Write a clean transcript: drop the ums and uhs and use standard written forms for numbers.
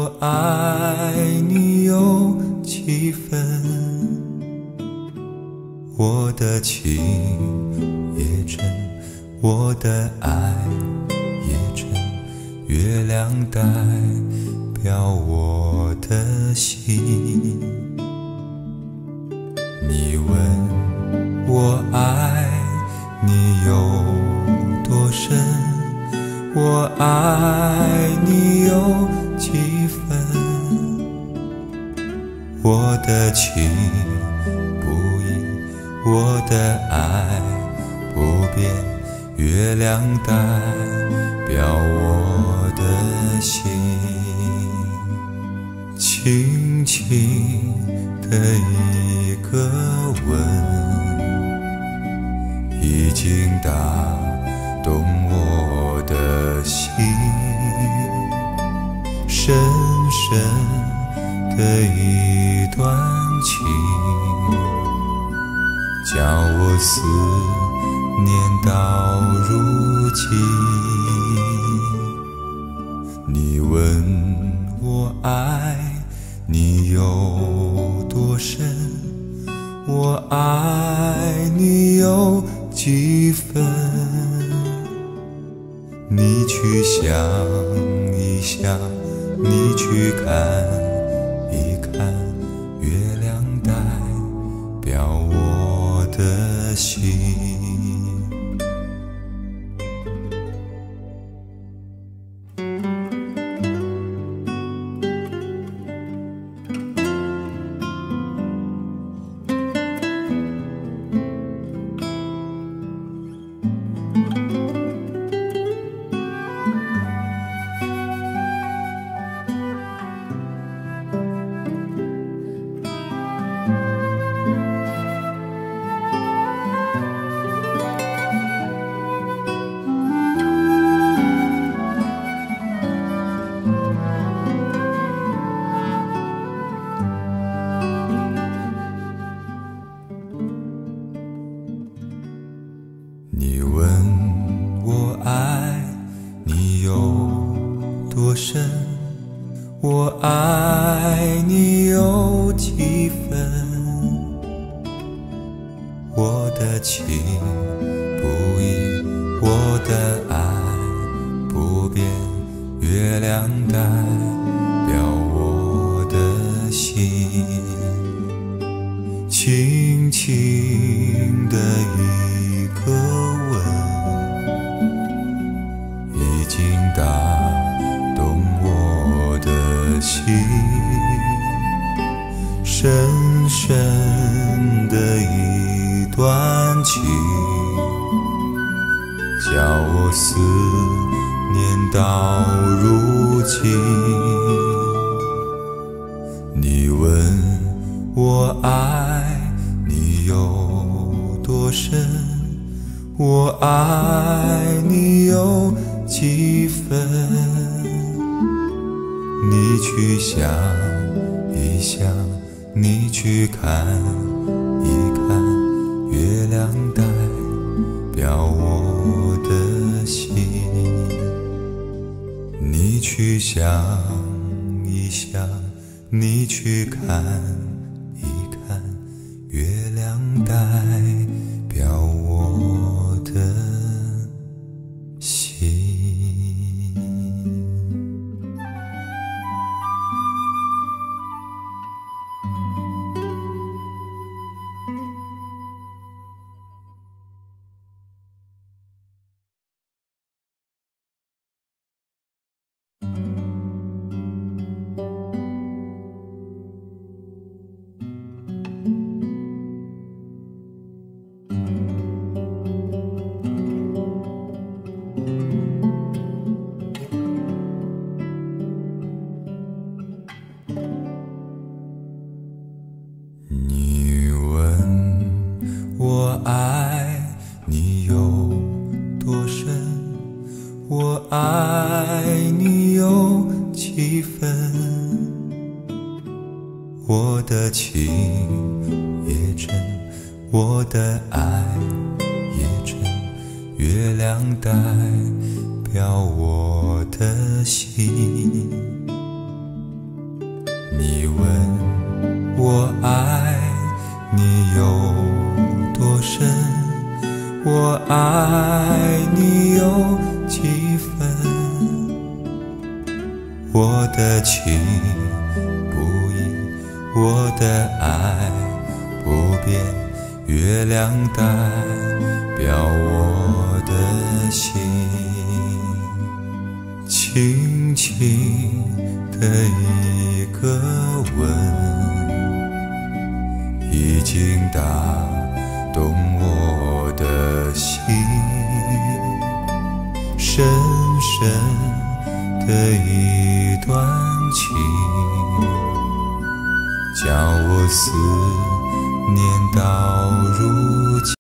我爱你有几分，我的情也真，我的爱也真，月亮代表我的心。你问我爱你有多深，我爱你有几分，我的情不移，我的爱不变，月亮代表我的心。轻轻的一个吻，已经打动我的心，深深的一段情，叫我思念到如今。你问我爱你有多深，我爱你有几分，你去想一想，你去看一看，月亮代表我的心。你问我爱你有多深，我爱你有几分，我的情不移，我的爱不变，月亮代表我的心。轻轻的一个吻，已经打动我的心，深深的一段情，叫我思念到如今。你问我爱你有多深，我爱你有几分，你去想一想，你去看一看，月亮代表我的心。你去想一想，你去看一看，月亮代表我的心。你问我爱你有多深，我爱你有几分，我的情也真，我的爱也真，月亮代表我的心。 爱你有几分？我的情不移，我的爱不变，月亮代表我的心。轻轻的一个吻，已经打动我的心，深深的一段情，叫我思念到如今。